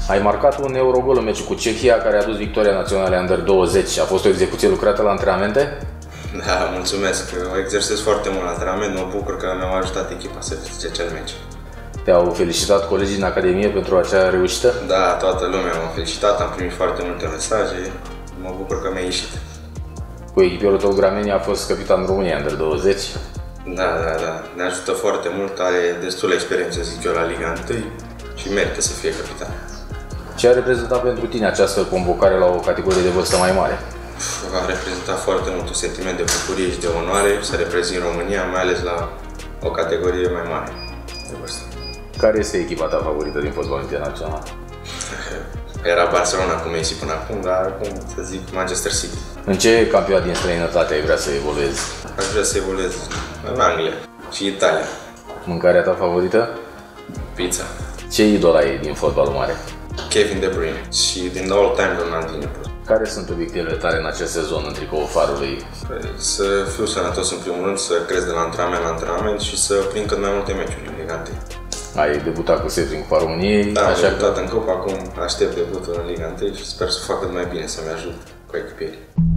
Ai marcat un Eurogol în meciul cu Cehia, care a dus victoria națională Under 20. A fost o execuție lucrată la antrenamente? Da, mulțumesc. Eu exersez foarte mult la antrenament, mă bucur că mi-au ajutat echipa să câștige acel meci. Te-au felicitat colegii din Academie pentru acea reușită? Da, toată lumea m-a felicitat, am primit foarte multe mesaje, mă bucur că mi-a ieșit. Cu echipierul tău Grameni a fost capitan României Under 20. Da, ne ajută foarte mult, are destulă experiență, zic eu, la Liga 1 și merită să fie capitan. Ce a reprezentat pentru tine această convocare la o categorie de vârstă mai mare? A reprezentat foarte mult un sentiment de bucurie și de onoare să reprezint România, mai ales la o categorie mai mare de vârstă. Care este echipa ta favorită din fotbalul internațional? Era Barcelona cu Messi până acum, dar acum să zic Manchester City. În ce campionat din străinătate ai vrea să evoluezi? Aș vrea să evoluez în Anglia și Italia. Mâncarea ta favorită? Pizza. Ce idol ai din fotbalul mare? Kevin De Bruyne și din all-time Ronaldinho. Care sunt obiectivele tale în acest sezon în tricoul Farului? Să fiu sănătos în primul rând, să cresc de la antrenament la antrenament și să prind cât mai multe meciuri în Liga 1. Ai debutat cu Sevrin Cupa României. Da, am debutat în Cup, acum aștept debutul în Liga 1 și sper să fac cât mai bine, să-mi ajut cu echipierii.